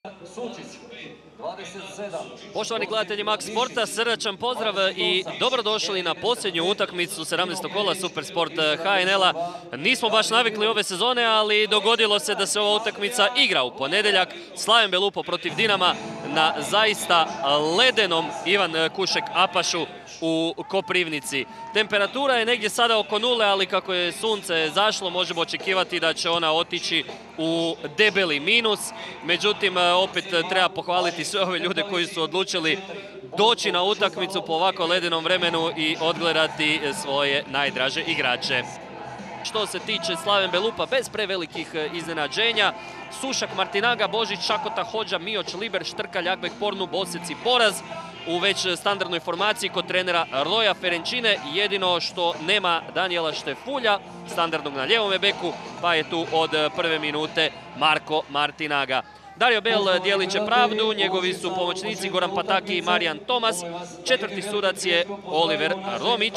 Sučić, 27. Poštovani gledatelji Max Sporta, srdačan pozdrav i dobrodošli na posljednju utakmicu 17. kola Supersport HNL-a. Nismo baš navikli ove sezone, ali dogodilo se da se ova utakmica igra u ponedjeljak. Slaven Belupo protiv Dinama na zaista ledenom Ivan Kušek Apašu u Koprivnici. Temperatura je negdje sada oko nule, ali kako je sunce zašlo, možemo očekivati da će ona otići u debeli minus. Međutim, opet treba pohvaliti sve ove ljude koji su odlučili doći na utakmicu po ovako ledenom vremenu i odgledati svoje najdraže igrače. Što se tiče Slaven Belupa, bez prevelikih iznenađenja, Sušak, Martinaga, Božić, Šakota, Hođa, Mioć, Liber, Štrkalj, Akbek, Pornu, Bosec i Poraz u već standardnoj formaciji kod trenera Roja Ferenčine. Jedino što nema Danijela Štefulja, standardnog na ljevome beku, pa je tu od prve minute Marko Martinaga. Dario Bel dijelit će pravdu, njegovi su pomoćnici Goran Pataki i Marijan Tomas, četvrti sudac je Oliver Romić.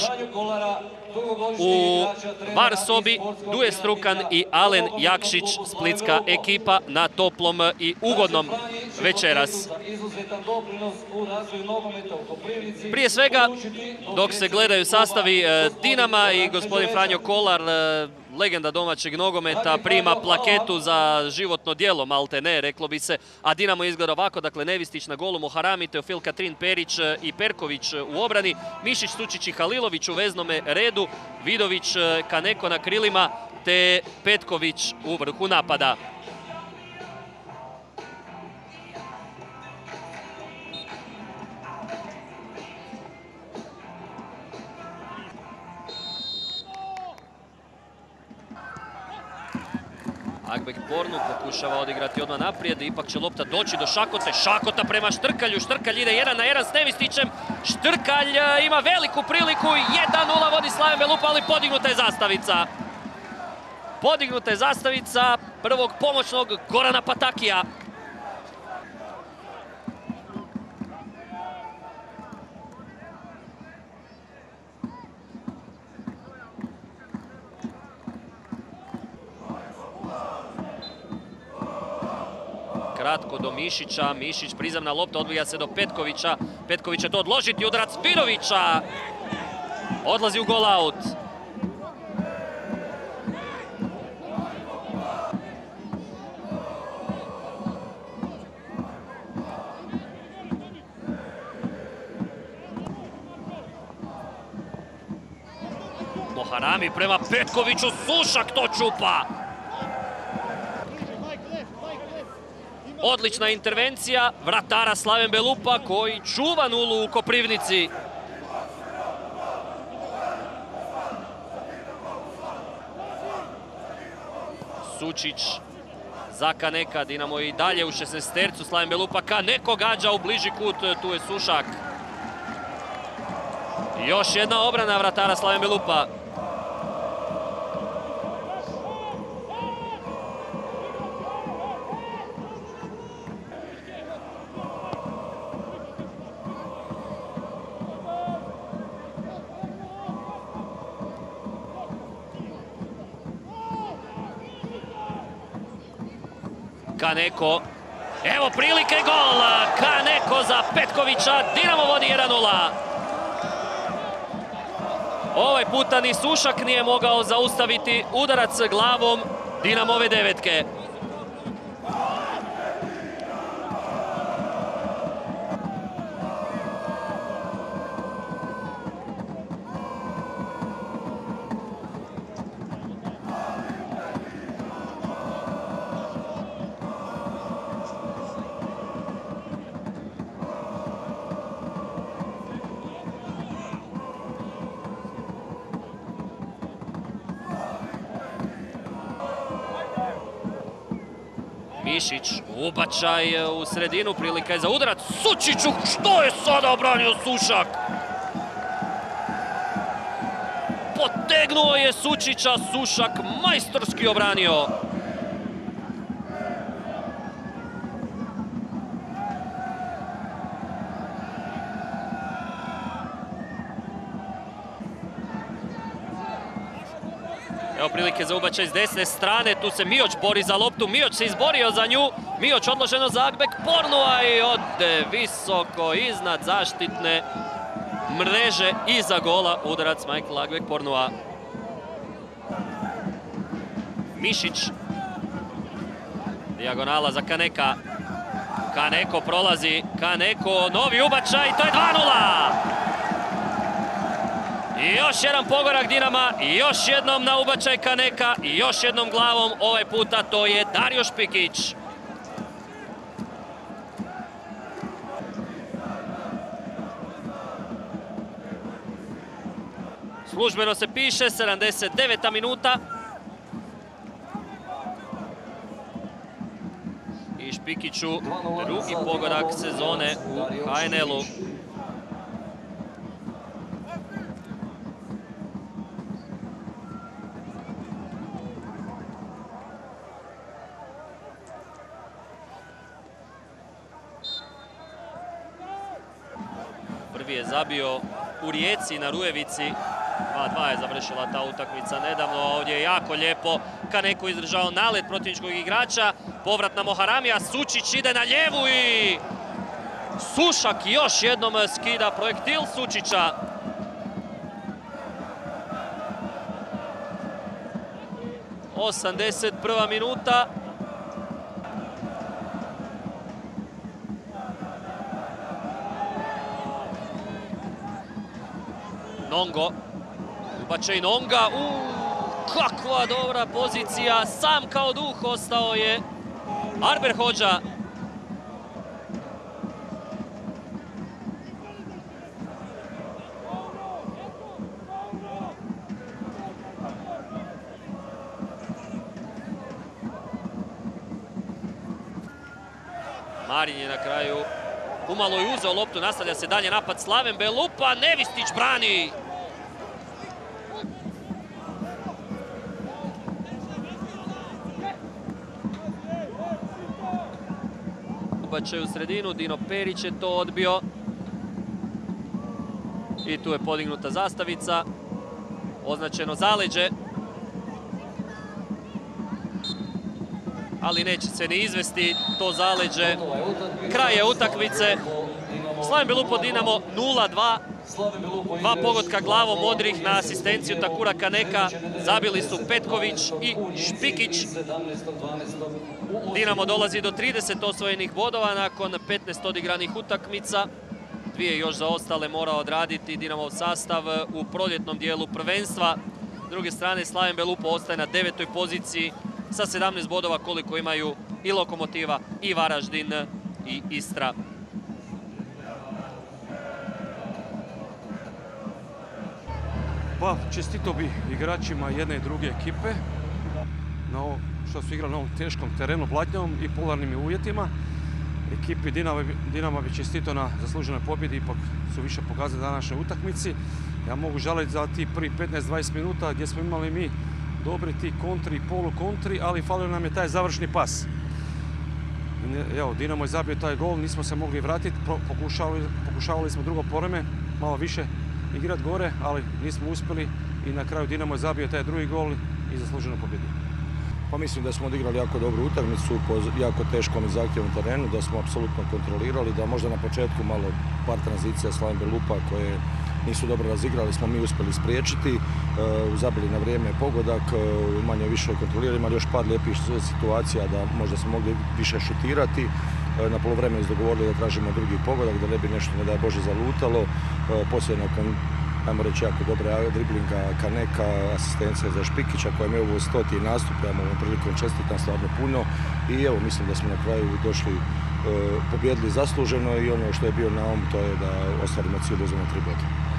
U VAR sobi Duje Strukan i Alen Jakšić, splitska ekipa na toplom i ugodnom večeras. Prije svega, dok se gledaju sastavi Dinama i gospodin Franjo Kolar, legenda domaćeg nogometa, prima plaketu za životno djelo, malte ne, reklo bi se, a Dinamo izgleda ovako, dakle Nevistić na golu, Moharami, Teofil Katrin, Perić i Perković u obrani, Mišić, Sučić i Halilović u veznome redu, Vidović, Kaneko na krilima, te Petković u vrhu napada. Akbek Pornu pokušava odigrati odmah naprijed, ipak će lopta doći do Šakote. Šakota prema Štrkalju, Štrkalj ide 1 na 1 s Nevistićem. Štrkalj ima veliku priliku, 1-0 vodi Slaven Belupa, ali podignuta je zastavica. Podignuta je zastavica prvog pomoćnog Gorana Patakija. Kratko do Mišića, Mišić prizemna lopta, odvija se do Petkovića. Petković će to odložiti, udarac Vidovića. Odlazi u gol out. Moharami prema Petkoviću, Sušak to čupa. Odlična intervencija vratara Slaven Belupa koji čuva nulu u Koprivnici. Sučić za Kaneka, Dinamo i dalje u 16-tercu, Slaven Belupa, Kaneko gađa u bliži kut, tu je Sušak. Još jedna obrana vratara Slaven Belupa. Kaneko, evo prilike, gol! Kaneko za Petkovića, Dinamo vodi 1-0. Ovaj puta ni Sušak nije mogao zaustaviti udarac glavom Dinamove devetke. Mišić, ubačaj u sredinu, prilika je za udarac. Sučiću, što je sada obranio Sušak? Potegnuo je Sučića, Sušak majstorski obranio. Evo prilike za ubačaj s desne strane, tu se Mioć bori za loptu, Mioć se izborio za nju, Mioć odloženo za Agbek Pornua i ode visoko iznad zaštitne mreže iza gola, udarac Michael Agbek Pornua. Mišić, dijagonala za Kaneka, Kaneko prolazi, Kaneko novi ubačaj, to je 2:0! I još jedan pogorak Dinama, i još jednom na ubačaj Kaneka, i još jednom glavom, ovaj puta to je Dario Špikić. Službeno se piše, 79. minuta. I Špikiću drugi pogodak sezone u HNL-u. Prvi je zabio u Rijeci na Rujevici. 2:2 je završila ta utakmica nedavno. Ovdje je jako lijepo Kaneko izdržao nalet protivničkog igrača. Povrat na Moharamija. Sučić ide na lijevu i Sušak još jednom skida projektil Sučića. '81. minuta. Nongo, ubačaj Nonga, kakva dobra pozicija, sam kao duh ostao je Arber Hodža. Marin je na kraju umalo i uzeo loptu, nastavlja se dalje napad Slaven Belupa, Nevistić brani. Ubačaj u sredinu, Dino Perić je to odbio. I tu je podignuta zastavica, označeno zaleđe. Ali neće se ni izvesti to zaleđe. Kraj je utakmice. Slaven Belupo Dinamo 0:2. 2 pogotka glavom Modrih na asistenciju Takura Kaneka. Zabili su Petković i Špikić. Dinamo dolazi do 30 osvojenih bodova nakon 15 odigranih utakmica. 2 još zaostale mora odraditi Dinamov sastav u proljetnom dijelu prvenstva. S druge strane Slaven Belupo ostaje na 9. poziciji sa 17 bodova koliko imaju i Lokomotiva i Varaždin i Istra. Pa, čestito bi igračima jedne i druge ekipe na ovo što su igrali na ovom teškom terenu, blatnjavom i polarnim uvjetima. Ekipi Dinama bi čestito na zasluženoj pobjedi, ipak su više pokazali na današnjoj utakmici. Ja mogu žaliti za ti prvi 15-20 minuta gdje smo imali mi dobri ti kontri i polukontri, ali falio nam je taj završni pas. Evo, Dinamo je zabio taj gol, nismo se mogli vratiti, pokušavali smo drugo poreme, malo više igrati gore, ali nismo uspjeli i na kraju Dinamo je zabio taj drugi gol i zasluženo pobjedio. Pa mislim da smo odigrali jako dobru utakmicu po jako teškom i zahtjevnom terenu, da smo apsolutno kontrolirali, da možda na početku malo par tranzicija Slaven Belupa koje nisu dobro razigrali smo mi uspjeli spriječiti, zabili na vrijeme pogodak, manje više kontrolirali, imali još par lijepih situacija da možda smo mogli više šutirati. Na polovremenu izdogovorili da tražimo drugi pogodak, da ne bi nešto, ne daj Bože, zalutalo. Poslije nakon, ajmo reći, jako dobre driblinga Kaneka, asistencija za Špikića koja je ovo 100. nastup, ja mu ovom prilikom čestitam stvarno puno i evo, mislim da smo na kraju došli, pobjedili zasluženo i ono što je bio na to je da ostvarimo cilj da uzmemo 3 boda.